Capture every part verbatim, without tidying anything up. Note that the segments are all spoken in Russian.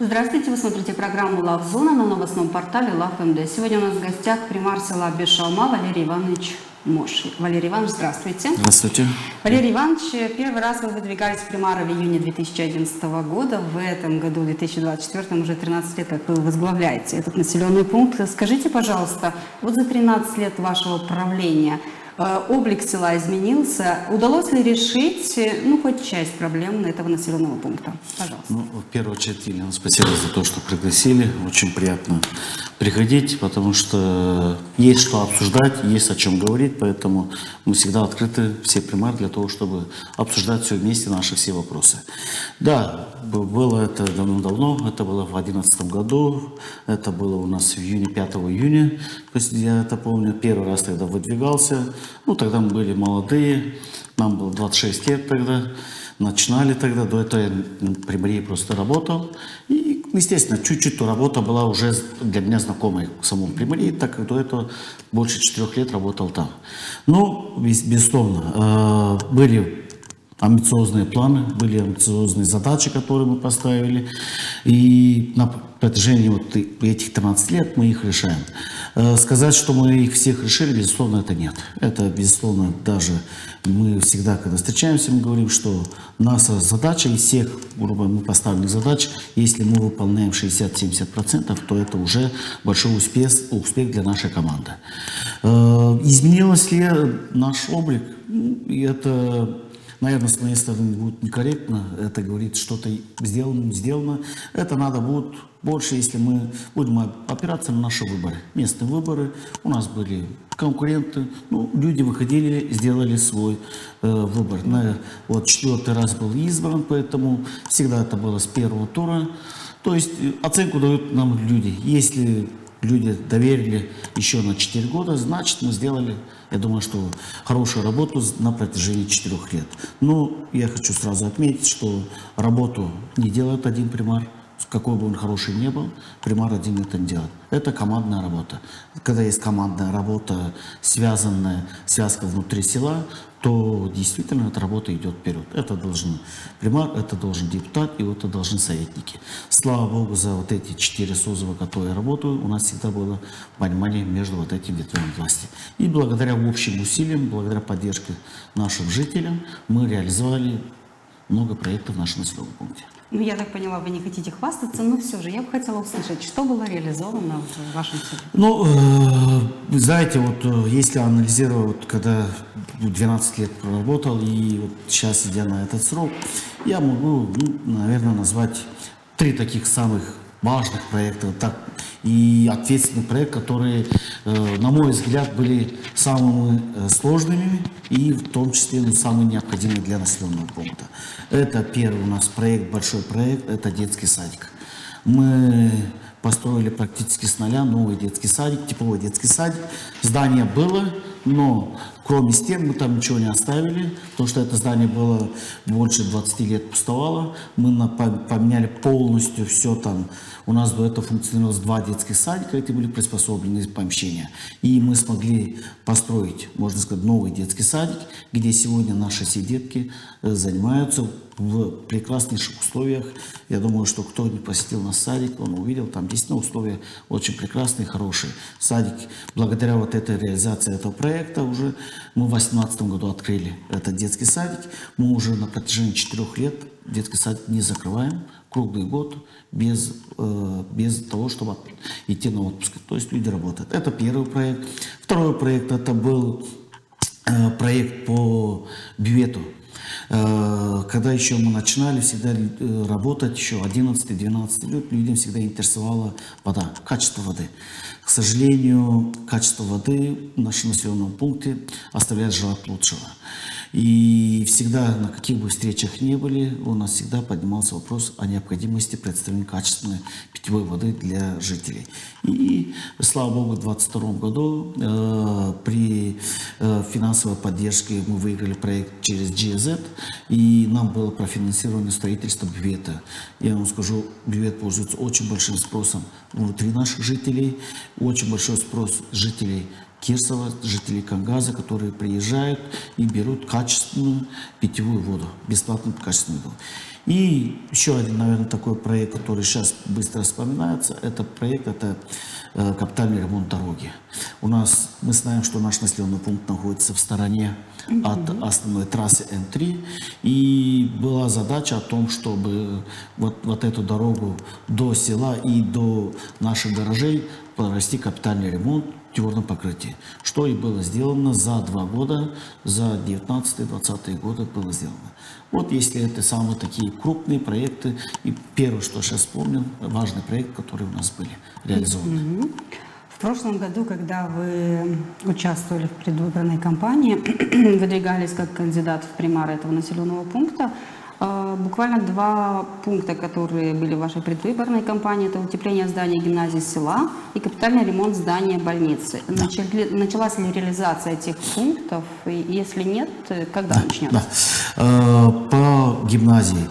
Здравствуйте, вы смотрите программу «Лавзона» на новостном портале ЛавМД. Сегодня у нас в гостях примар села Бешалма Валерий Иванович Мош. Валерий Иванович, здравствуйте. Здравствуйте. Валерий Иванович, первый раз вы выдвигались в примара в июне две тысячи одиннадцатого года. В этом году, в две тысячи двадцать четвёртом, уже тринадцать лет, как вы возглавляете этот населенный пункт. Скажите, пожалуйста, вот за тринадцать лет вашего правления облик села изменился. Удалось ли решить, ну, хоть часть проблем этого населенного пункта? Пожалуйста. Ну, в первую очередь, Елена, спасибо за то, что пригласили. Очень приятно приходить, потому что есть что обсуждать, есть о чем говорить, поэтому мы всегда открыты, все примары, для того, чтобы обсуждать все вместе, наши все вопросы. Да, было это давно-давно, это было в две тысячи одиннадцатом году, это было у нас в июне, пятого июня, я это помню, первый раз тогда выдвигался. Ну, тогда мы были молодые, нам было двадцать шесть лет тогда, начинали тогда, до этого я при мэрии просто работал. И, естественно, чуть-чуть работа была уже для меня знакомой к самому при мэрии, так как до этого больше четырех лет работал там. Ну, безусловно, были амбициозные планы, были амбициозные задачи, которые мы поставили. И на протяжении вот этих тринадцати лет мы их решаем. Сказать, что мы их всех решили, безусловно, это нет. Это, безусловно, даже мы всегда, когда встречаемся, мы говорим, что наша задача из всех, грубо мы поставленных задач, если мы выполняем шестьдесят-семьдесят процентов, то это уже большой успех, успех для нашей команды. Изменилось ли наш облик? Это... Наверное, с моей стороны будет некорректно это говорить, что-то сделано, сделано. Это надо будет больше, если мы будем опираться на наши выборы. Местные выборы, у нас были конкуренты, ну, люди выходили, сделали свой э, выбор. На, вот четвертый раз был избран, поэтому всегда это было с первого тура. То есть оценку дают нам люди. Если люди доверили еще на четыре года, значит, мы сделали, я думаю, что хорошую работу на протяжении четырех лет. Но я хочу сразу отметить, что работу не делает один примар, какой бы он хороший ни был, примар один это не делает. Это командная работа. Когда есть командная работа, связанная, связка внутри села, то действительно эта работа идет вперед. Это должен примар, это должен депутат, и вот это должны советники. Слава Богу, за вот эти четыре созыва, которые я работаю, у нас всегда было понимание между вот этими ветвями власти. И благодаря общим усилиям, благодаря поддержке наших жителей, мы реализовали много проектов в нашем населенном пункте. Ну, я так поняла, вы не хотите хвастаться, но все же я бы хотела услышать, что было реализовано в вашем селе. Ну, э, знаете, вот если анализировать, вот, когда двенадцать лет проработал и вот сейчас, идя на этот срок, я могу, ну, наверное, назвать три таких самых важных проекта, так, и ответственный проект, которые, э, на мой взгляд, были самыми э, сложными и в том числе, ну, самые необходимые для населенного пункта. Это первый у нас проект, большой проект, это детский садик. Мы построили практически с нуля новый детский садик, типовой детский садик. Здание было, но кроме стен мы там ничего не оставили, потому что это здание было больше двадцати лет пустовало. Мы на, поменяли полностью все там. У нас до этого функционировало два детских садика, эти были приспособлены помещения. И мы смогли построить, можно сказать, новый детский садик, где сегодня наши все детки занимаются в прекраснейших условиях. Я думаю, что кто не посетил наш садик, он увидел, там действительно условия очень прекрасные, хорошие. Садик, благодаря вот этой реализации этого проекта, уже мы в две тысячи восемнадцатом году открыли этот детский садик. Мы уже на протяжении четырех лет детский садик не закрываем, круглый год, без, э, без того, чтобы идти на отпуск. То есть люди работают. Это первый проект. Второй проект, это был э, проект по бювету. Когда еще мы начинали всегда работать, еще одиннадцатый-двенадцатый лет, людям всегда интересовала вода, качество воды. К сожалению, качество воды в нашем населенном пункте оставляет желать лучшего. И всегда, на каких бы встречах ни были, у нас всегда поднимался вопрос о необходимости представления качественной питьевой воды для жителей. И, слава Богу, в две тысячи двадцать втором году э, при э, финансовой поддержке мы выиграли проект через джи зет, и нам было профинансировано строительство бювета. Я вам скажу, бювет пользуется очень большим спросом внутри наших жителей, очень большой спрос жителей Кирсова, жителей Кангаза, которые приезжают и берут качественную питьевую воду, бесплатную качественную воду. И еще один, наверное, такой проект, который сейчас быстро вспоминается, это проект, это э, капитальный ремонт дороги. У нас, мы знаем, что наш населенный пункт находится в стороне от основной трассы Н три, и была задача о том, чтобы вот, вот эту дорогу до села и до наших гаражей провести капитальный ремонт в твердом покрытии, что и было сделано за два года, за девятнадцатый-двадцатый годы было сделано. Вот если это самые такие крупные проекты, и первое, что сейчас вспомнил, важный проект, который у нас были реализованы. В прошлом году, когда вы участвовали в предвыборной кампании, выдвигались как кандидат в примар этого населенного пункта, буквально два пункта, которые были в вашей предвыборной кампании, это утепление здания гимназии села и капитальный ремонт здания больницы. Да. Начали, началась ли реализация этих пунктов? И если нет, когда да, начнется? Да. По гимназии.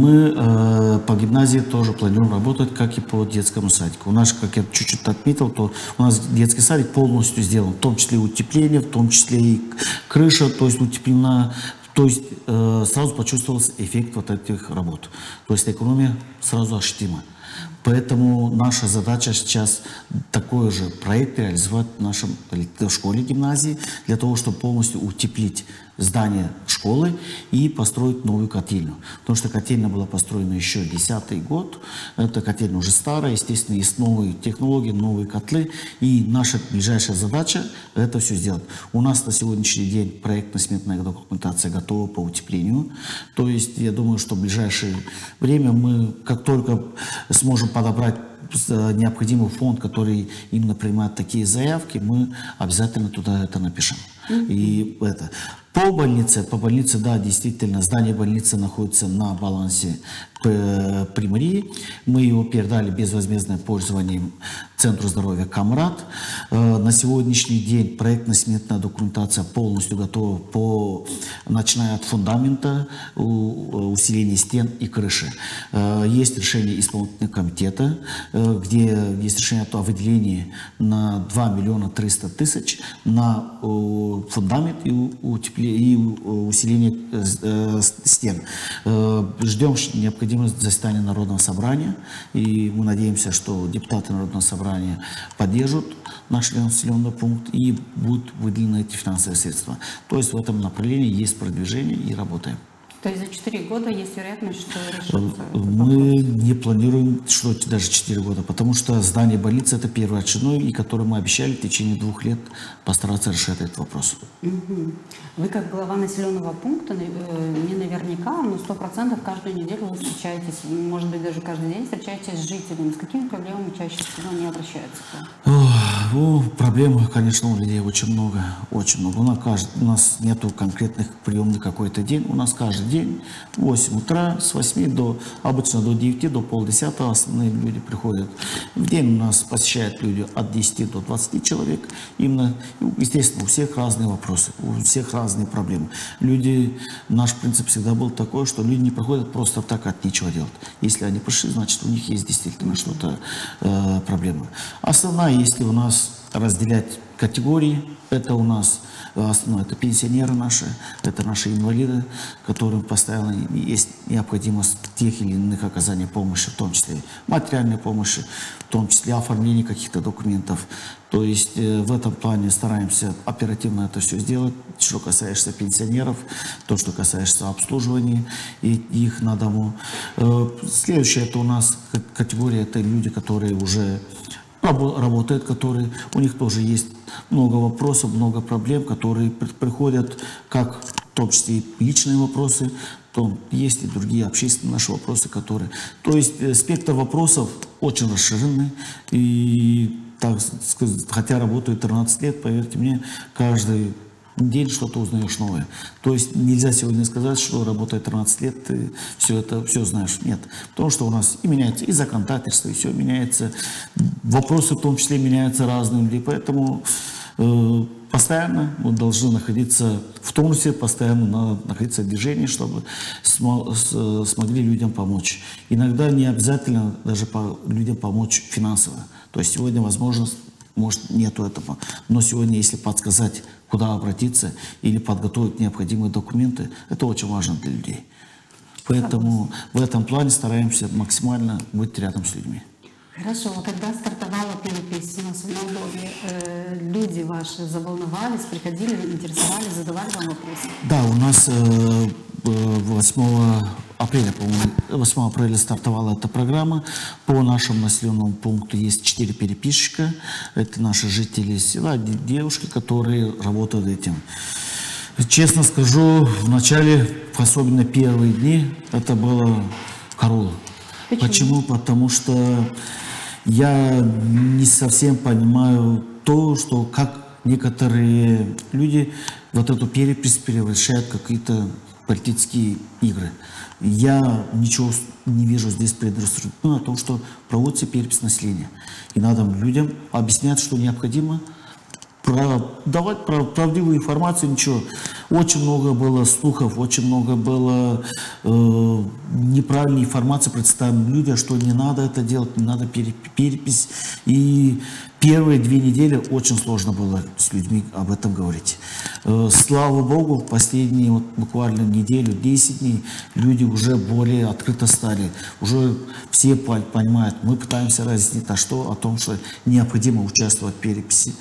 Мы по гимназии тоже планируем работать, как и по детскому садику. У нас, как я чуть-чуть отметил, то у нас детский садик полностью сделан, в том числе и утепление, в том числе и крыша, то есть утеплена. То есть э, сразу почувствовался эффект вот этих работ. То есть экономия сразу ощутима. Поэтому наша задача сейчас такой же проект реализовать в нашем в школе гимназии, для того, чтобы полностью утеплить здание школы и построить новую котельную. Потому что котельная была построена еще десятый год. Эта котельная уже старая, естественно, есть новые технологии, новые котлы. И наша ближайшая задача – это все сделать. У нас на сегодняшний день проектно-сметная документация готова по утеплению. То есть я думаю, что в ближайшее время мы, как только сможем подобрать необходимый фонд, который именно принимает такие заявки, мы обязательно туда это напишем. Mm-hmm. И это. По больнице, по больнице, да, действительно, здание больницы находится на балансе Приморья. Мы его передали безвозмездное пользование Центру здоровья Камрад. На сегодняшний день проектно-сметная документация полностью готова, по, начиная от фундамента, усиления стен и крыши. Есть решение исполнительного комитета, где есть решение о выделении на два миллиона триста тысяч на фундамент и утепление и усиление стен. Ждем необходимость заседания Народного собрания, и мы надеемся, что депутаты Народного собрания поддержат наш населенный пункт и будут выделены эти финансовые средства. То есть в этом направлении есть продвижение и работаем. То есть за четыре года есть вероятность, что решится? Мы не планируем, что даже четыре года, потому что здание больницы – это первоочередное, и которое мы обещали в течение двух лет постараться решить этот вопрос. Угу. Вы как глава населенного пункта, не наверняка, но сто процентов каждую неделю вы встречаетесь, может быть, даже каждый день встречаетесь с жителями. С какими проблемами чаще всего они обращаются к вам? Ну, проблем, конечно, у людей очень много, очень много. У нас, каждый, у нас нету конкретных приемных какой-то день, у нас каждый день день, в восемь утра, с восьми до, обычно до девяти, до полдесятого основные люди приходят. В день у нас посещают люди от десяти до двадцати человек. Именно, естественно, у всех разные вопросы, у всех разные проблемы. Люди, наш принцип всегда был такой, что люди не приходят просто так от нечего делать. Если они пришли, значит, у них есть действительно что-то, э, проблема. Основная, если у нас разделять категории, это у нас основное, это пенсионеры наши, это наши инвалиды, которым постоянно есть необходимость тех или иных оказаний помощи, в том числе материальной помощи, в том числе оформления каких-то документов. То есть э, в этом плане стараемся оперативно это все сделать, что касается пенсионеров, то, что касается обслуживания и их на дому. Э, следующее, это у нас категория, это люди, которые уже работают, которые, у них тоже есть много вопросов, много проблем, которые приходят, как в том числе и личные вопросы, то есть и другие общественные наши вопросы, которые... То есть э, спектр вопросов очень расширенный, и, так сказать, хотя работаю тринадцать лет, поверьте мне, каждый день что-то узнаешь новое. То есть нельзя сегодня сказать, что работая тринадцать лет, ты все это все знаешь. Нет. Потому что у нас и меняется и законодательство, и все меняется. Вопросы в том числе меняются разные люди. Поэтому э, постоянно мы должны находиться в тонусе, постоянно надо находиться в движении, чтобы смо с, смогли людям помочь. Иногда не обязательно даже по людям помочь финансово. То есть сегодня возможность может, нету этого. Но сегодня, если подсказать, куда обратиться или подготовить необходимые документы, это очень важно для людей. Поэтому в этом плане стараемся максимально быть рядом с людьми. Хорошо, а когда стартовала перепись у нас в Молдове, э, люди ваши заволновались, приходили, интересовались, задавали вам вопросы? Да, у нас э, восьмого апреля, по-моему, восьмого апреля стартовала эта программа. По нашему населенному пункту есть четыре переписчика. Это наши жители села, девушки, которые работают этим. Честно скажу, в начале, особенно первые дни, это было караул. Почему? Почему? Потому что я не совсем понимаю то, что как некоторые люди вот эту перепись превращают в какие-то политические игры. Я ничего не вижу здесь предрассудков о том, что проводится перепись населения. И надо людям объяснять, что необходимо Про, давать прав, правдивую информацию, ничего. Очень много было слухов, очень много было э, неправильной информации представлено людям, что не надо это делать, не надо перепись. И первые две недели очень сложно было с людьми об этом говорить. Э, слава Богу, в последние вот, буквально неделю, десять дней люди уже более открыто стали. Уже все понимают, мы пытаемся разъяснить, а что о том, что необходимо участвовать в переписи.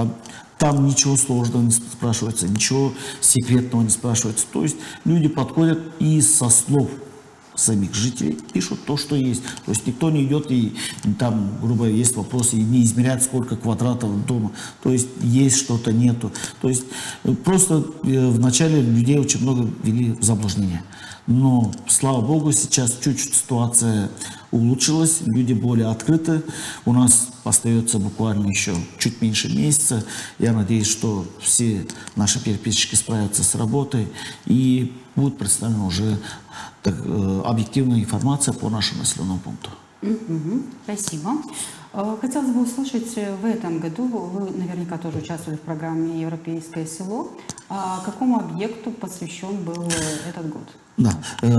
Там ничего сложного не спрашивается, ничего секретного не спрашивается. То есть люди подходят и со слов самих жителей пишут то, что есть. То есть никто не идет и там, грубо говоря, есть вопросы, и не измеряет, сколько квадратов дома. То есть есть что-то, нету. То есть просто вначале людей очень много ввели в заблуждение. Но, слава Богу, сейчас чуть-чуть ситуация улучшилась, люди более открыты. У нас остается буквально еще чуть меньше месяца. Я надеюсь, что все наши переписчики справятся с работой и будет представлена уже так, э, объективная информация по нашему населенному пункту. Mm-hmm. Спасибо. Хотелось бы услышать, в этом году вы наверняка тоже участвовали в программе «Европейское село». А какому объекту посвящен был этот год? Да,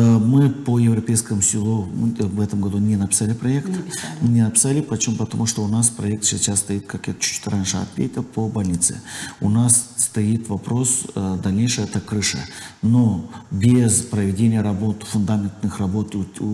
мы по Европейскому селу в этом году не написали проект. Не написали. Не написали, почему? Потому что у нас проект сейчас стоит, как я чуть раньше ответил, по больнице. У нас стоит вопрос дальнейшее, это крыша. Но без проведения работ, фундаментных работ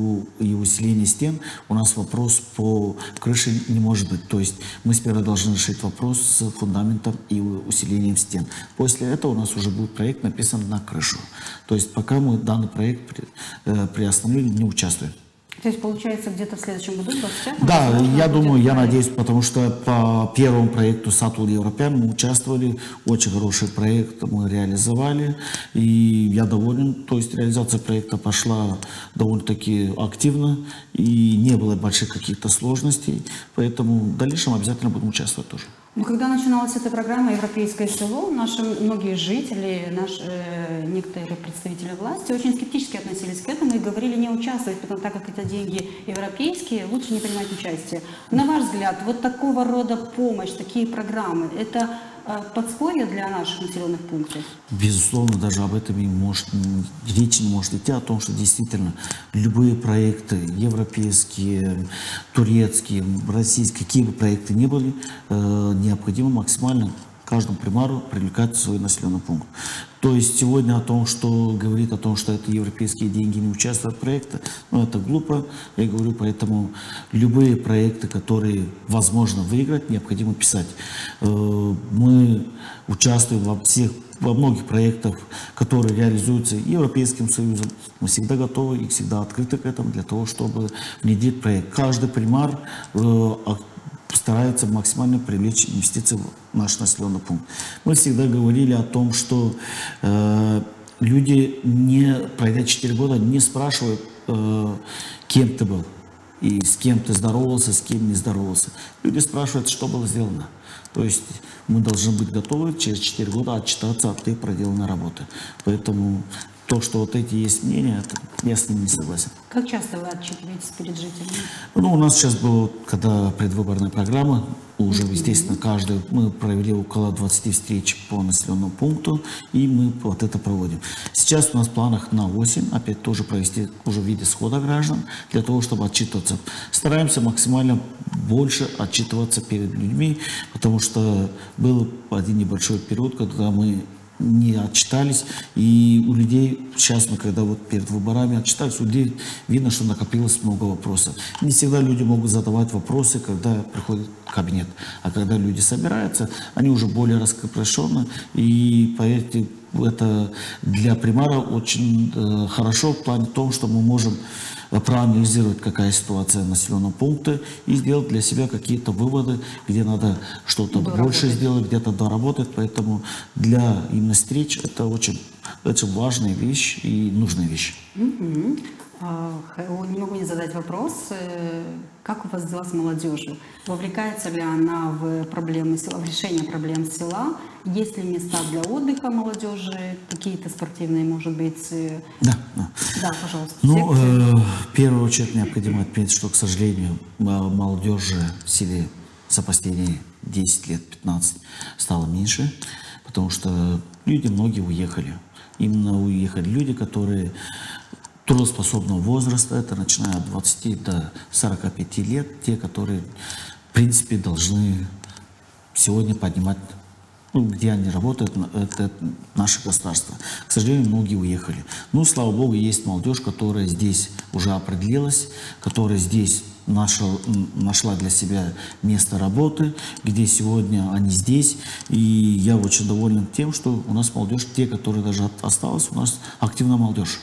и усиления стен, у нас вопрос по крыше не может быть. То есть мы сперва должны решить вопрос с фундаментом и усилением стен. После этого у нас уже будет проект написан на крышу. То есть пока мы данный проект при, э, приостановили, не участвуем. То есть получается где-то в следующем году, в двадцать пятом? Да, я думаю, я надеюсь, потому что по первому проекту Сатул Европеан мы участвовали, очень хороший проект мы реализовали, и я доволен, то есть реализация проекта пошла довольно-таки активно, и не было больших каких-то сложностей, поэтому в дальнейшем обязательно будем участвовать тоже. Ну, когда начиналась эта программа «Европейское село», наши многие жители, наши, э, некоторые представители власти очень скептически относились к этому и говорили не участвовать, потому так как это деньги европейские, лучше не принимать участие. На ваш взгляд, вот такого рода помощь, такие программы, это э, подспорье для наших населенных пунктов? Безусловно, даже об этом и может, речь не может идти, о том, что действительно любые проекты, европейские, турецкие, российские, какие бы проекты ни были, э, необходимо максимально каждому примару привлекать свой населенный пункт. То есть сегодня о том, что говорит о том, что это европейские деньги не участвуют в проекте, ну это глупо, я говорю, поэтому любые проекты, которые возможно выиграть, необходимо писать. Мы участвуем во всех, во многих проектах, которые реализуются Европейским Союзом. Мы всегда готовы и всегда открыты к этому для того, чтобы внедрить проект. Каждый примар старается максимально привлечь инвестиции в наш населенный пункт. Мы всегда говорили о том, что э, люди, не, пройдя четыре года, не спрашивают, э, кем ты был, и с кем ты здоровался, с кем не здоровался. Люди спрашивают, что было сделано. То есть мы должны быть готовы через четыре года отчитаться от той проделанной работы. Поэтому то, что вот эти есть мнения, это, я с ними не согласен. Как часто вы отчитываетесь перед жителями? Ну, у нас сейчас была, когда предвыборная программа, уже, естественно, каждый, мы провели около двадцати встреч по населенному пункту, и мы вот это проводим. Сейчас у нас в планах на осень, опять тоже провести уже в виде схода граждан, для того, чтобы отчитываться. Стараемся максимально больше отчитываться перед людьми, потому что был один небольшой период, когда мы не отчитались, и у людей, сейчас мы, когда вот перед выборами отчитались, у людей видно, что накопилось много вопросов. Не всегда люди могут задавать вопросы, когда приходит кабинет, а когда люди собираются, они уже более раскрепощены, и, поверьте, это для примара очень э, хорошо в плане том, что мы можем проанализировать, какая ситуация населенного пункта, и сделать для себя какие-то выводы, где надо что-то больше сделать, где-то доработать. Поэтому для именно встреч это очень, очень важная вещь и нужная вещь. Угу. Не могу не задать вопрос. Как у вас дела с молодежью? Вовлекается ли она в проблемы села, в решение проблем села? Есть ли места для отдыха молодежи? Какие-то спортивные, может быть? Да, да. Да, пожалуйста. Ну, э, в первую очередь необходимо отметить, что, к сожалению, молодежи в селе за последние десять лет, пятнадцать стало меньше, потому что люди многие уехали. Именно уехали люди, которые трудоспособного возраста, это начиная от двадцати до сорока пяти лет, те, которые, в принципе, должны сегодня поднимать, ну, где они работают, это наше государство. К сожалению, многие уехали. Ну, слава богу, есть молодежь, которая здесь уже определилась, которая здесь нашла, нашла для себя место работы, где сегодня они здесь. И я очень доволен тем, что у нас молодежь, те, которые даже осталась, у нас активная молодежь.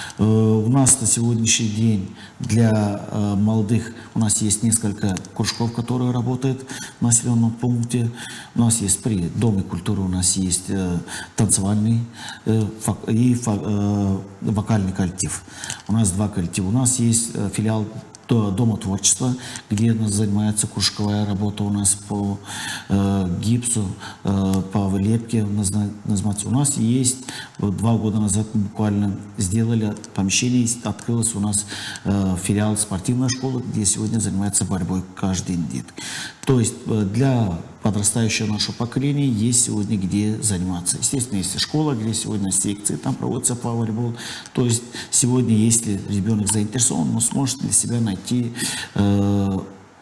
У нас на сегодняшний день для э, молодых у нас есть несколько кружков, которые работают в населенном пункте. У нас есть при Доме культуры, у нас есть э, танцевальный э, фак, и фак, э, вокальный коллектив. У нас два коллектива. У нас есть э, филиал Дома творчества, где у нас занимается кружковая работа у нас по э, гипсу, э, по вылепке. У нас, у нас есть, вот, два года назад мы буквально сделали помещение, открылась у нас э, филиал спортивной школы, где сегодня занимается борьбой каждый день. То есть э, для подрастающего нашего поколения есть сегодня где заниматься. Естественно, есть и школа, где сегодня секции, там проводится по волейбол. То есть сегодня, если ребенок заинтересован, он сможет для себя найти э,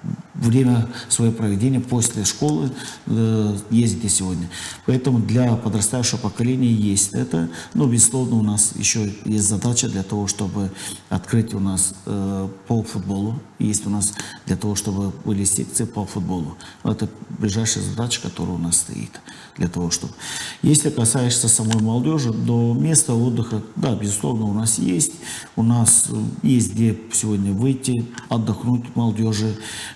время своего проведения после школы, э, есть где сегодня. Поэтому для подрастающего поколения есть это. Но, безусловно, у нас еще есть задача для того, чтобы открыть у нас э, по футболу. Есть у нас для того, чтобы были секции по футболу. Это ближайшая задача, которая у нас стоит. Для того, чтобы... Если касаешься самой молодежи, до места отдыха, да, безусловно, у нас есть. У нас есть где сегодня выйти, отдохнуть молодежи.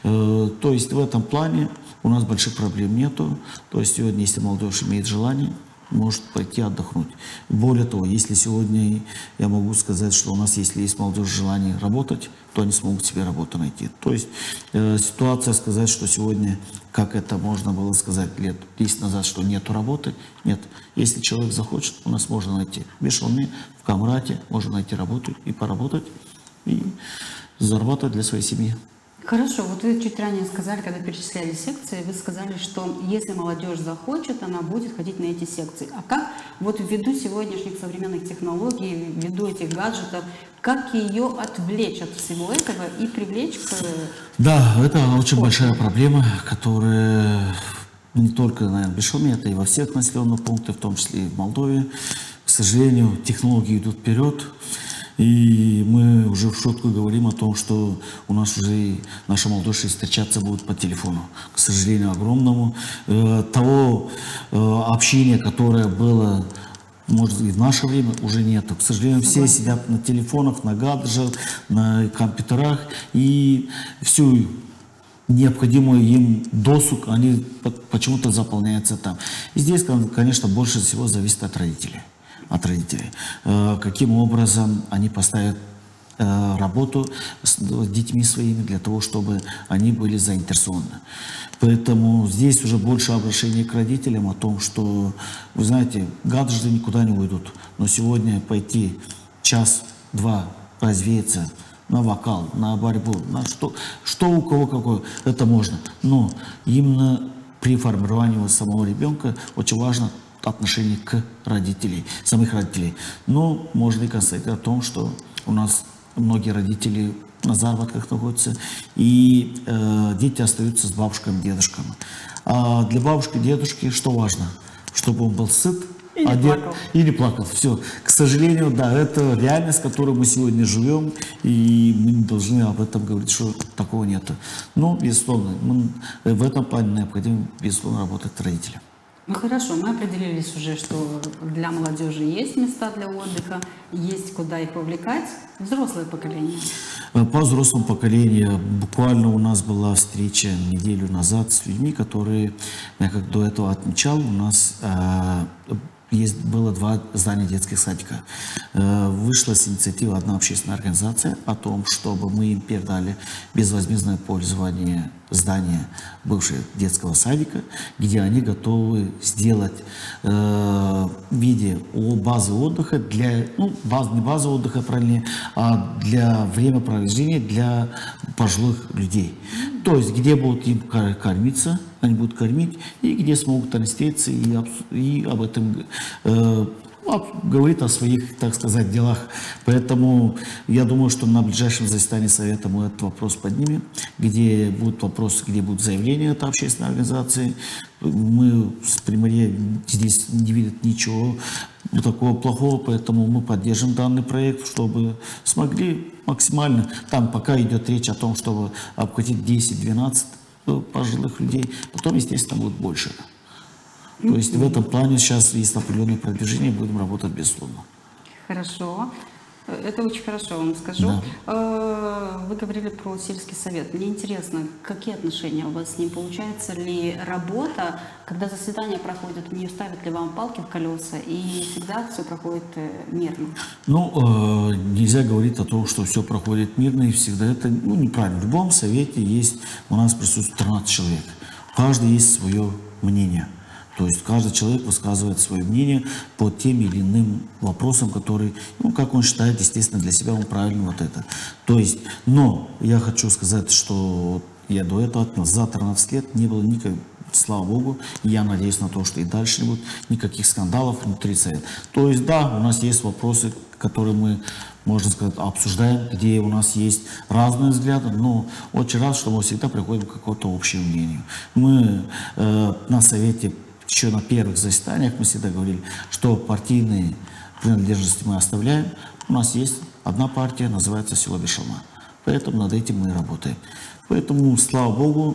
То есть в этом плане у нас больших проблем нету. То есть сегодня, если молодежь имеет желание, может пойти отдохнуть. Более того, если сегодня я могу сказать, что у нас, если есть молодежь желание работать, то они смогут себе работу найти. То есть э, ситуация сказать, что сегодня, как это можно было сказать лет десять назад, что нету работы, нет. Если человек захочет, у нас можно найти. В Бешалме, в Камрате можно найти работу и поработать, и зарабатывать для своей семьи. Хорошо, вот вы чуть ранее сказали, когда перечисляли секции, вы сказали, что если молодежь захочет, она будет ходить на эти секции. А как, вот ввиду сегодняшних современных технологий, ввиду этих гаджетов, как ее отвлечь от всего этого и привлечь к... Да, это очень большая проблема, которая не только, наверное, в Бешалме, это и во всех населенных пунктах, в том числе и в Молдове. К сожалению, технологии идут вперед. И мы уже в шутку говорим о том, что у нас уже наша молодежь встречаться будут по телефону. К сожалению, огромному. Э, того э, общения, которое было, может, и в наше время, уже нету. К сожалению, все сидят на телефонах, на гаджетах, на компьютерах. И всю необходимую им досуг, они почему-то заполняются там. И здесь, конечно, больше всего зависит от родителей. от родителей. Каким образом они поставят э, работу с детьми своими, для того, чтобы они были заинтересованы. Поэтому здесь уже больше обращение к родителям о том, что, вы знаете, гаджеты никуда не уйдут, но сегодня пойти час-два развеяться на вокал, на борьбу, на что, что у кого какое, это можно. Но именно при формировании самого ребенка очень важно отношение к родителям, самих родителей. Но можно и констатировать о том, что у нас многие родители на заработках находятся, и э, дети остаются с бабушками, дедушками. А для бабушки и дедушки что важно? Чтобы он был сыт, и не одет, плакал. И не плакал. Все. К сожалению, да, это реальность, в которой мы сегодня живем, и мы не должны об этом говорить, что такого нет. Но, безусловно, мы, в этом плане необходимо, безусловно, работать родителям. Ну хорошо, мы определились уже, что для молодежи есть места для отдыха, есть куда их вовлекать. Взрослое поколение. По взрослому поколению буквально у нас была встреча неделю назад с людьми, которые, я как до этого отмечал, у нас э, есть, было два здания детских садика. Э, вышла с инициативы одна общественная организация о том, чтобы мы им передали безвозмездное пользование здания бывшего детского садика, где они готовы сделать э, в виде базы отдыха для, ну, баз, не базы отдыха, правильнее, а для времяпровождения для пожилых людей. То есть, где будут им кормиться, они будут кормить, и где смогут разделиться и, и об этом э, говорит о своих, так сказать, делах. Поэтому я думаю, что на ближайшем заседании Совета мы этот вопрос поднимем, где будут вопросы, где будут заявления от общественной организации. Мы с Приморья здесь не видим ничего такого плохого, поэтому мы поддержим данный проект, чтобы смогли максимально, там пока идет речь о том, чтобы обхватить десять-двенадцать пожилых людей, потом, естественно, будет больше. То есть в этом плане сейчас есть определенное продвижение, будем работать безусловно. Хорошо. Это очень хорошо, вам скажу. Да. Вы говорили про сельский совет. Мне интересно, какие отношения у вас с ним? Получается ли работа, когда заседания проходят, не ставят ли вам палки в колеса, и всегда все проходит мирно? Ну, э, нельзя говорить о том, что все проходит мирно, и всегда это, ну, неправильно. В любом совете есть, у нас присутствует тринадцать человек. У каждого есть свое мнение. То есть каждый человек высказывает свое мнение по тем или иным вопросам, которые, ну, как он считает, естественно, для себя он правильно вот это. То есть, но я хочу сказать, что я до этого отнял, за тринадцать лет не было никаких, слава Богу, и я надеюсь на то, что и дальше не будет никаких скандалов внутри совета. То есть, да, у нас есть вопросы, которые мы, можно сказать, обсуждаем, где у нас есть разные взгляды, но очень рад, что мы всегда приходим к какому-то общему мнению. Мы э, на совете еще на первых заседаниях мы всегда говорили, что партийные принадлежности мы оставляем. У нас есть одна партия, называется «Село Бешалма». Поэтому над этим мы и работаем. Поэтому, слава Богу,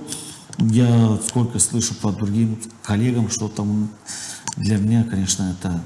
я сколько слышу по другим коллегам, что там для меня, конечно, это...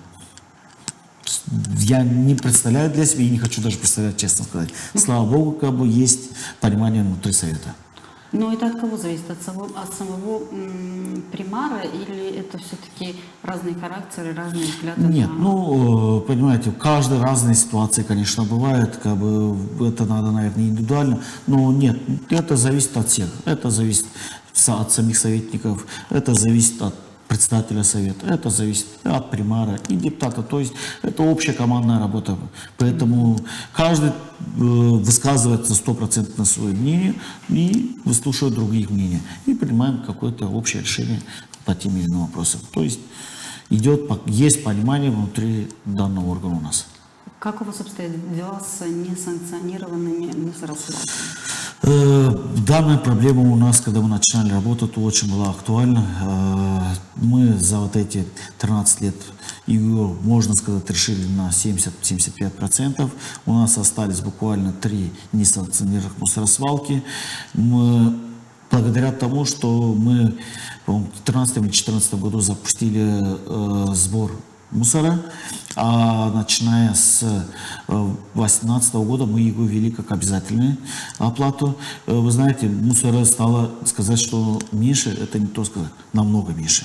Я не представляю для себя и не хочу даже представлять, честно сказать. Слава Богу, как бы есть понимание внутри совета. Но это от кого зависит? От самого, от самого м, примара, или это все-таки разные характеры, разные взгляды? Нет, на... ну, понимаете, в каждой разной ситуации, конечно, бывает, как бы это надо, наверное, индивидуально, но нет, это зависит от всех, это зависит от самих советников, это зависит от председателя совета, это зависит от примара и депутата, то есть это общая командная работа, поэтому каждый э, высказывает на сто процентов на свое мнение и выслушивает других мнений и принимаем какое-то общее решение по тем или иным вопросам, то есть идет, есть понимание внутри данного органа у нас. Как у вас обстоят дела с несанкционированными мусоросвалками? Данная проблема у нас, когда мы начинали работать, очень была актуальна. Мы за вот эти тринадцать лет ее, можно сказать, решили на семьдесят-семьдесят пять процентов. У нас остались буквально три несанкционированных мусоросвалки. Мы, благодаря тому, что мы в две тысячи тринадцатом или две тысячи четырнадцатом году запустили э, сбор мусора, а начиная с две тысячи восемнадцатого года мы его ввели как обязательную оплату. Вы знаете, мусора стало сказать, что меньше, это не то сказать, намного меньше.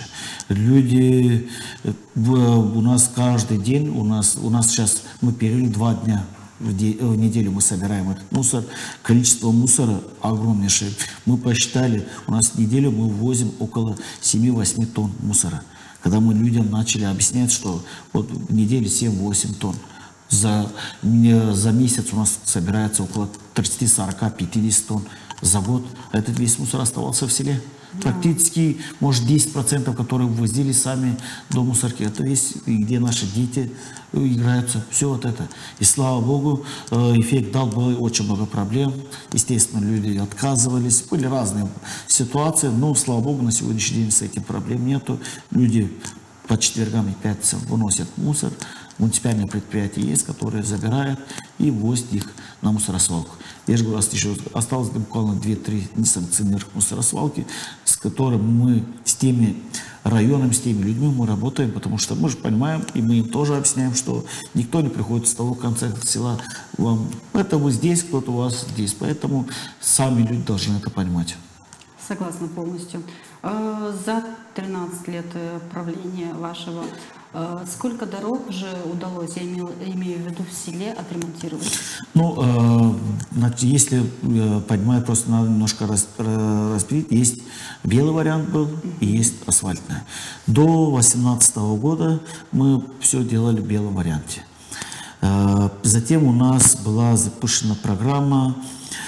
Люди, у нас каждый день, у нас, у нас сейчас мы перевели два дня в, де, в неделю мы собираем этот мусор. Количество мусора огромнейшее. Мы посчитали, у нас в неделю мы ввозим около семи-восьми тонн мусора. Когда мы людям начали объяснять, что вот в неделю семь-восемь тонн. За, за месяц у нас собирается около тридцати-сорока-пятидесяти тонн за год. А этот весь мусор оставался в селе. Практически, может, десять процентов, которые ввозили сами до мусорки. Это весь, где наши дети играются. Все вот это. И слава богу, эффект дал, было очень много проблем. Естественно, люди отказывались. Были разные ситуации, но, слава богу, на сегодняшний день с этим проблем нету. Люди по четвергам и пятницам выносят мусор. Муниципальные предприятия есть, которые забирают и возят их на мусоросвалку. Я же говорю, еще осталось буквально две-три несанкционированных мусоросвалки, с которыми мы, с теми районами, с теми людьми мы работаем, потому что мы же понимаем, и мы им тоже объясняем, что никто не приходит с того конца села вам. Это вы здесь, кто-то у вас здесь. Поэтому сами люди должны это понимать. Согласна полностью. За тринадцать лет правления вашего, сколько дорог уже удалось, я имею, имею в виду, в селе отремонтировать? Ну, значит, если понимаю, просто надо немножко разбить. Есть белый вариант был и есть асфальтный. До две тысячи восемнадцатого года мы все делали в белом варианте. Затем у нас была запущена программа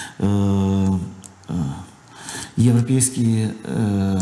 европейские, э,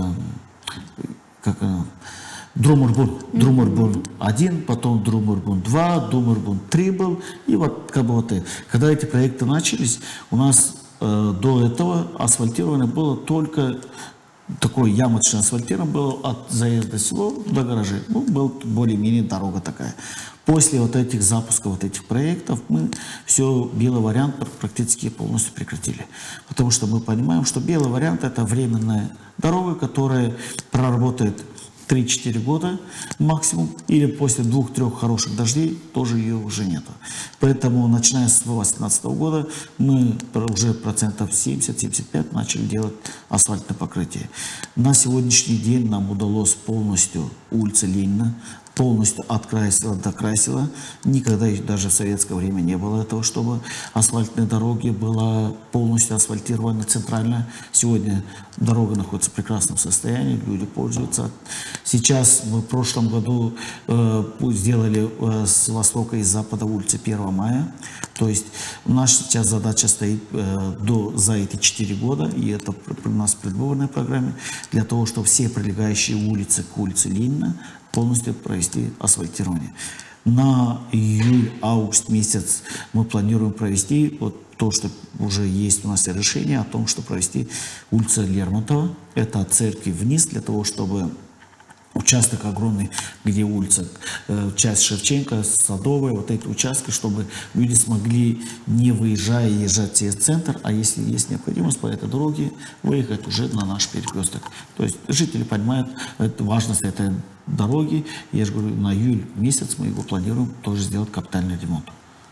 как она, Друмурбун, Друмурбун один, потом Друмурбун два, Друмурбун три был, и вот как бы вот это. Когда эти проекты начались, у нас э, до этого асфальтировано было только такое ямочное асфальтирование было от заезда в село до гаражей. Ну, была более-менее дорога такая. После вот этих запусков, вот этих проектов, мы все белый вариант практически полностью прекратили. Потому что мы понимаем, что белый вариант — это временная дорога, которая проработает три-четыре года максимум, или после двух-трех хороших дождей тоже ее уже нету. Поэтому, начиная с две тысячи восемнадцатого года, мы уже процентов семьдесят-семьдесят пять начали делать асфальтное покрытие. На сегодняшний день нам удалось полностью улица Ленина полностью от Красила до Красила. Никогда даже в советское время не было этого, чтобы асфальтные дороги была полностью асфальтирована центрально. Сегодня дорога находится в прекрасном состоянии, люди пользуются. Сейчас мы в прошлом году э, сделали э, с востока и с запада улицы первого мая. То есть наша сейчас задача стоит э, до, за эти четыре года, и это у нас в предвыборной программе, для того, чтобы все прилегающие улицы к улице Ленина полностью провести асфальтирование. На июль-август месяц мы планируем провести вот то, что уже есть у нас решение о том, что провести улицу Лермонтова. Это от церкви вниз, для того, чтобы участок огромный, где улица, э, часть Шевченко, Садовая, вот эти участки, чтобы люди смогли, не выезжая, езжать в центр, а если есть необходимость по этой дороге, выехать уже на наш перекресток. То есть жители понимают эту важность этой дороги. Я же говорю, на июль месяц мы его планируем тоже сделать капитальный ремонт.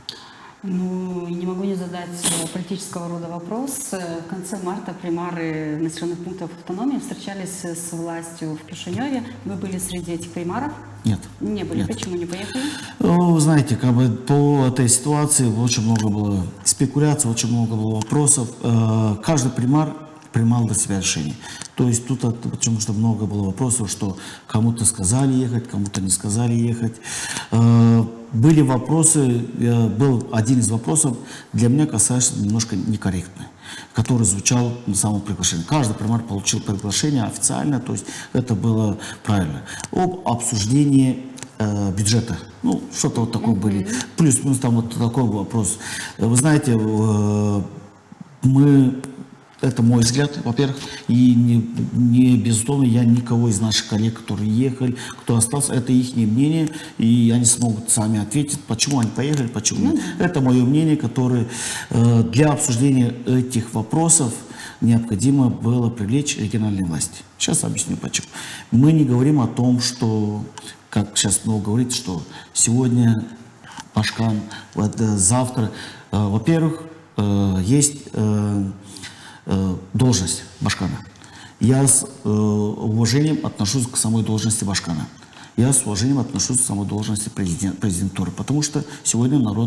Ну, не могу не задать политического рода вопрос. В конце марта примары населенных пунктов автономии встречались с властью в Кишиневе. Вы были среди этих примаров? Нет. Не были. Нет. Почему не поехали? Ну, знаете, как бы по этой ситуации очень много было спекуляций, очень много было вопросов. Каждый примар принимал для себя решение. То есть тут почему что много было вопросов, что кому-то сказали ехать, кому-то не сказали ехать. Были вопросы, был один из вопросов, для меня касается немножко некорректный, который звучал на самом приглашении. Каждый примар получил приглашение официально, то есть это было правильно. Об обсуждении э, бюджета. Ну, что-то вот такое были. Плюс-минус там вот такой вопрос. Вы знаете, э, мы... Это мой взгляд, во-первых, и не, не безусловно, я никого из наших коллег, которые ехали, кто остался, это их мнение, и они смогут сами ответить, почему они поехали, почему нет. Это мое мнение, которое э, для обсуждения этих вопросов необходимо было привлечь региональные власти. Сейчас объясню почему. Мы не говорим о том, что, как сейчас много говорится, что сегодня Башкан, вот, завтра, э, во-первых, э, есть... Э, должность Башкана. Я с э, уважением отношусь к самой должности Башкана. Я с уважением отношусь к самой должности президент, президентуры, потому что сегодня народ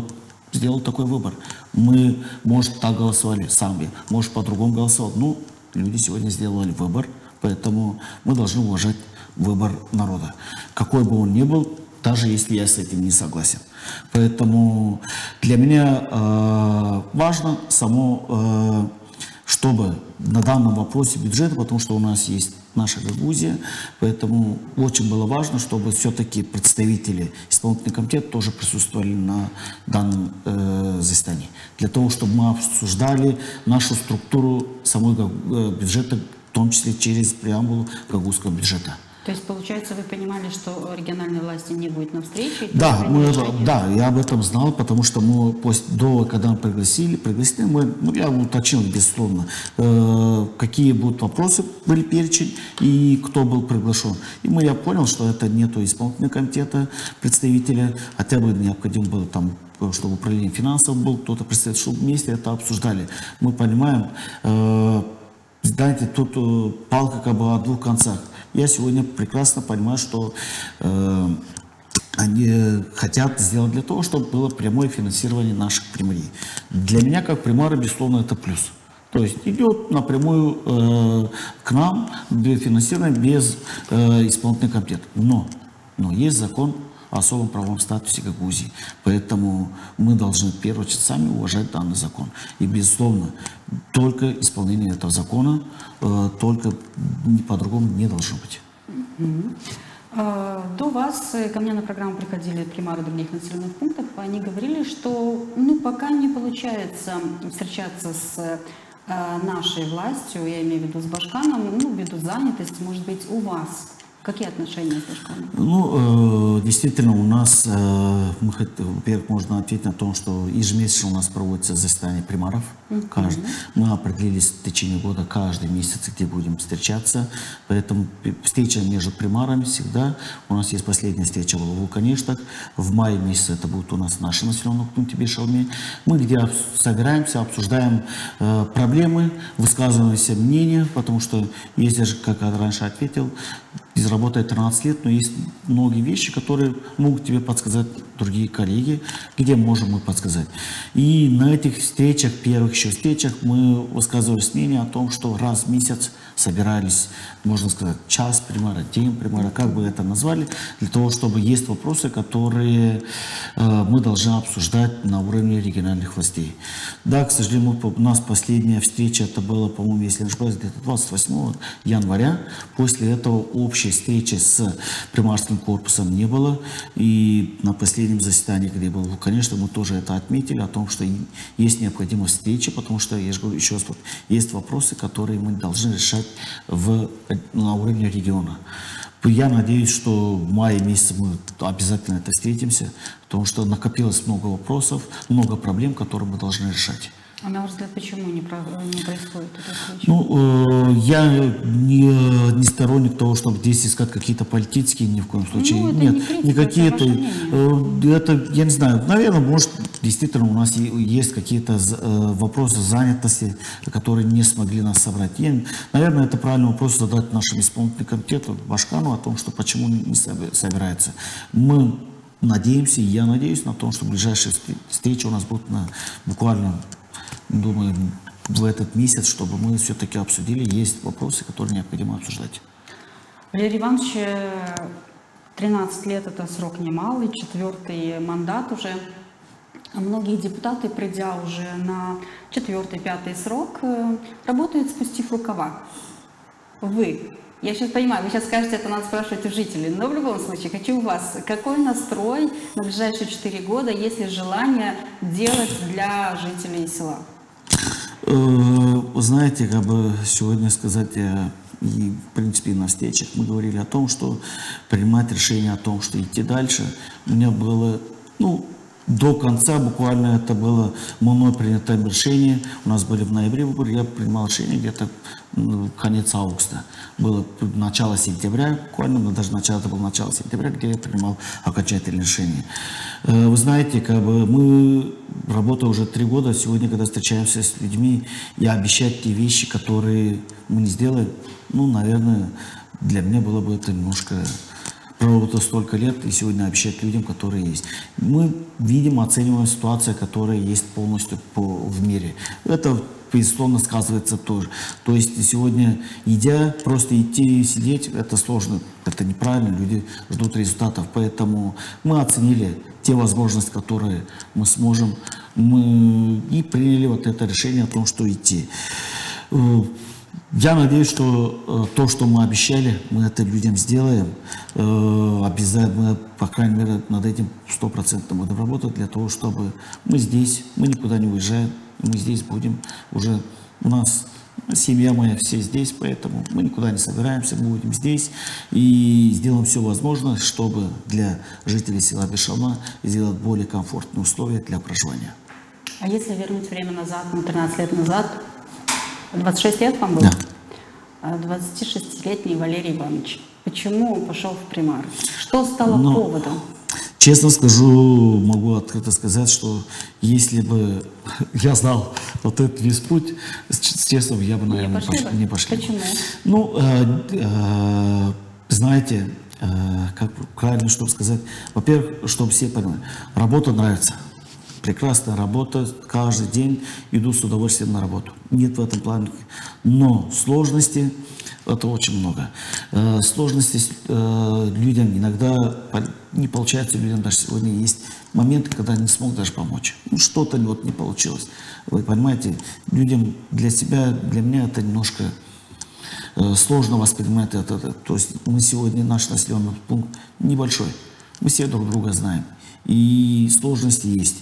сделал такой выбор. Мы, может, так голосовали сами, может, по-другому голосовал. Ну, люди сегодня сделали выбор, поэтому мы должны уважать выбор народа. Какой бы он ни был, даже если я с этим не согласен. Поэтому для меня э, важно само, э, чтобы на данном вопросе бюджета, потому что у нас есть наша Гагаузия, поэтому очень было важно, чтобы все-таки представители исполнительного комитета тоже присутствовали на данном э, заседании. Для того, чтобы мы обсуждали нашу структуру самого э, бюджета, в том числе через преамбулу гагаузского бюджета. То есть, получается, вы понимали, что региональной власти не будет на встрече? Да, мы, да, я об этом знал, потому что мы после, до, когда мы пригласили, пригласили мы, ну, я уточнил, безусловно, э, какие будут вопросы, были перечень, и кто был приглашен. И мы, я понял, что это нету исполнительного комитета, представителя, хотя бы необходимо было там, чтобы управление финансов был кто-то представитель, чтобы вместе это обсуждали. Мы понимаем, э, знаете, тут э, палка как бы о двух концах. Я сегодня прекрасно понимаю, что э, они хотят сделать для того, чтобы было прямое финансирование наших примарий. Для меня, как примара, безусловно, это плюс. То есть идет напрямую э, к нам финансирование без э, исполнительного комитета. Но, но есть закон о особом правовом статусе Гагаузии. Поэтому мы должны, в первую очередь, сами уважать данный закон. И, безусловно, только исполнение этого закона, э, только по-другому не должно быть. Mm-hmm. До вас ко мне на программу приходили примары других населенных пунктов. Они говорили, что ну, пока не получается встречаться с э, нашей властью, я имею в виду с Башканом, ну, ввиду занятости, может быть, у вас. Какие отношения с Башканом? Ну, э, действительно, у нас, э, мы, во-первых, можно ответить на то, что ежемесячно у нас проводится заседание примаров. Mm-hmm. каждый. Мы определились в течение года каждый месяц, где будем встречаться. Поэтому встреча между примарами всегда. У нас есть последняя встреча в Вулкаништах. В мае месяце это будет у нас в нашем населенном пункте Бешалме. Мы где собираемся, обсуждаем э, проблемы, высказываемся мнения, потому что, если же, как я раньше ответил, работает тринадцать лет, но есть многие вещи, которые могут тебе подсказать другие коллеги, где можем мы подсказать. И на этих встречах, первых еще встречах, мы высказывали мнение о том, что раз в месяц собирались, можно сказать, час примара, день примара, как бы это назвали, для того, чтобы есть вопросы, которые э, мы должны обсуждать на уровне региональных властей. Да, к сожалению, мы, у нас последняя встреча, это было, по-моему, если не ошибаюсь, где-то двадцать восьмого января. После этого общей встречи с примарским корпусом не было. И на последнем заседании, где был, конечно, мы тоже это отметили, о том, что есть необходимость встречи, потому что, я же говорю еще раз, вот, есть вопросы, которые мы должны решать в, на уровне региона. Я надеюсь, что в мае месяце мы обязательно это встретимся, потому что накопилось много вопросов, много проблем, которые мы должны решать. А на ваш взгляд, почему не, про, не происходит это случай? Ну, э, я не, не сторонник того, чтобы здесь искать какие-то политические, ни в коем случае. Ну, нет, не критика, не какие-то. Это, э, это, я не знаю, наверное, может, действительно у нас есть какие-то э, вопросы занятости, которые не смогли нас собрать. Я, наверное, это правильный вопрос задать нашему исполнительному комитету Башкану о том, что почему не собирается. Мы надеемся, и я надеюсь на то, что ближайшие встречи у нас будут на, буквально, думаю, в этот месяц, чтобы мы все-таки обсудили. Есть вопросы, которые необходимо обсуждать. Валерий Иванович, тринадцать лет – это срок немалый, четвертый мандат уже. Многие депутаты, придя уже на четвертый, пятый срок, работают, спустив рукава. Вы, я сейчас понимаю, вы сейчас скажете, это надо спрашивать у жителей, но в любом случае хочу у вас, какой настрой на ближайшие четыре года, есть ли желание делать для жителей села? Вы знаете, как бы сегодня сказать, и в принципе на встречах мы говорили о том, что принимать решение о том, что идти дальше, у меня было, ну, до конца буквально это было мной принятое решение. У нас были в ноябре выборы, я принимал решение где-то ну, конец августа. Было начало сентября, буквально, но даже начало, это было начало сентября, где я принимал окончательное решение. Вы знаете, как бы мы работаем уже три года, сегодня, когда встречаемся с людьми, и обещать те вещи, которые мы не сделаем, ну, наверное, для меня было бы это немножко проработал столько лет и сегодня обещать людям, которые есть. Мы видим, оцениваем ситуацию, которая есть полностью по, в мире. Это, безусловно, сказывается тоже. То есть сегодня, идя, просто идти и сидеть, это сложно, это неправильно, люди ждут результатов. Поэтому мы оценили те возможности, которые мы сможем, мы и приняли вот это решение о том, что идти. Я надеюсь, что э, то, что мы обещали, мы это людям сделаем. Э, обязательно, мы, по крайней мере, над этим сто процентов будем работать для того, чтобы мы здесь, мы никуда не уезжаем, мы здесь будем. Уже у нас семья моя, все здесь, поэтому мы никуда не собираемся, мы будем здесь и сделаем все возможное, чтобы для жителей села Бешалма сделать более комфортные условия для проживания. А если вернуть время назад, ну, тринадцать лет назад, двадцать шесть лет вам было? Да. двадцатишестилетний Валерий Иванович. Почему он пошел в примар? Что стало Но, поводом? Честно скажу, могу открыто сказать, что если бы я знал вот этот весь путь, честно, я бы, наверное, не пошли. Пош... Не пошли. Почему? Ну, э, э, знаете, э, как правильно, чтобы сказать, во-первых, чтобы все понимали, работа нравится. Прекрасная работа, каждый день иду с удовольствием на работу. Нет в этом плане. Но сложности, это очень много. Э, сложности э, людям иногда не получается, людям даже сегодня есть моменты, когда не смог даже помочь. Ну, что-то вот не получилось. Вы понимаете, людям для себя, для меня это немножко э, сложно воспринимать это, это. То есть мы сегодня, наш населенный пункт небольшой. Мы все друг друга знаем. И сложности есть.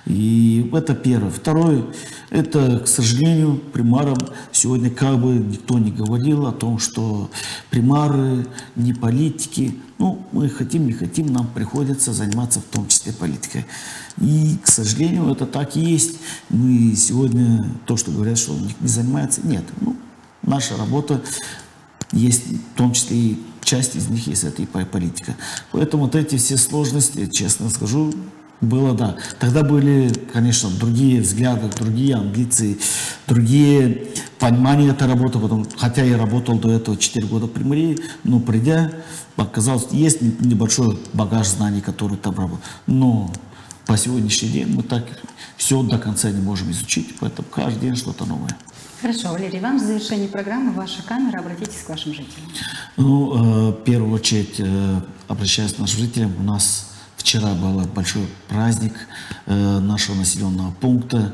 И это первое. Второе, это, к сожалению, примарам сегодня как бы никто не говорил о том, что примары не политики. Ну, мы хотим, не хотим, нам приходится заниматься в том числе политикой. И, к сожалению, это так и есть. Мы сегодня, то, что говорят, что он не занимается, нет. Ну, наша работа есть, в том числе и часть из них есть это и политика. Поэтому вот эти все сложности, честно скажу, было, да. Тогда были, конечно, другие взгляды, другие амбиции, другие понимания этой работы. Потом, хотя я работал до этого четыре года при мэрии, но придя, оказалось, есть небольшой багаж знаний, который там работал. Но по сегодняшний день мы так все до конца не можем изучить, поэтому каждый день что-то новое. Хорошо, Валерий Иванович, в завершении программы ваша камера, обратитесь к вашим жителям. Ну, в первую очередь, обращаясь к нашим жителям, у нас вчера был большой праздник нашего населенного пункта.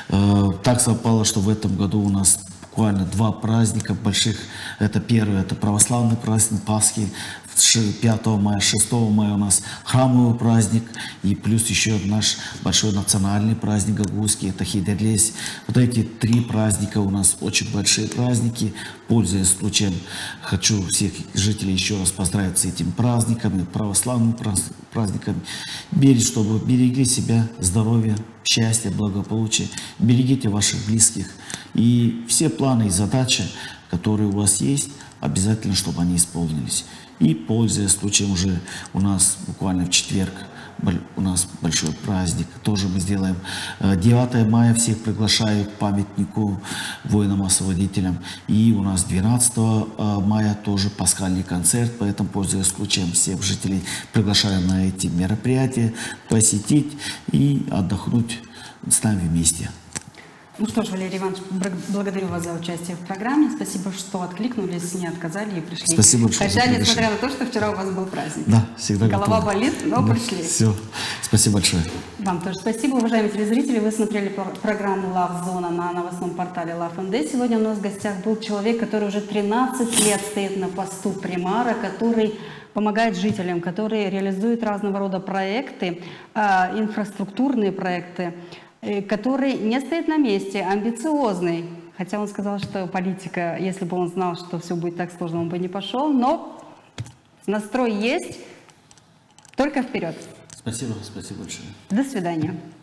Так совпало, что в этом году у нас буквально два праздника больших. Это первый, это православный праздник Пасхи, пятого мая, шестого мая у нас храмовый праздник, и плюс еще наш большой национальный праздник Гагузский, это Хидерлес. Вот эти три праздника у нас очень большие праздники. Пользуясь случаем, хочу всех жителей еще раз поздравить с этими праздниками, православными праздниками. Берегите, чтобы берегли себя, здоровье, счастье, благополучие. Берегите ваших близких. И все планы и задачи, которые у вас есть, обязательно, чтобы они исполнились. И, пользуясь случаем, уже у нас буквально в четверг у нас большой праздник. Тоже мы сделаем девятого мая, всех приглашаю к памятнику воинам-освободителям. И у нас двенадцатого мая тоже пасхальный концерт. Поэтому, пользуясь случаем, всех жителей приглашаю на эти мероприятия посетить и отдохнуть с нами вместе. Ну что ж, Валерий Иванович, благодарю вас за участие в программе. Спасибо, что откликнулись, не отказали и пришли. Спасибо большое. Хотя, несмотря на то, что вчера у вас был праздник. Да, всегда Голова готова. болит, но да, пришли. Все. Спасибо большое. Вам тоже спасибо, уважаемые телезрители. Вы смотрели программу «Лав Зона» на новостном портале Лав эн дэ. Сегодня у нас в гостях был человек, который уже тринадцать лет стоит на посту примара, который помогает жителям, который реализует разного рода проекты, инфраструктурные проекты, который не стоит на месте, амбициозный. Хотя он сказал, что политика, если бы он знал, что все будет так сложно, он бы не пошел. Но настрой есть, только вперед. Спасибо, спасибо большое. До свидания.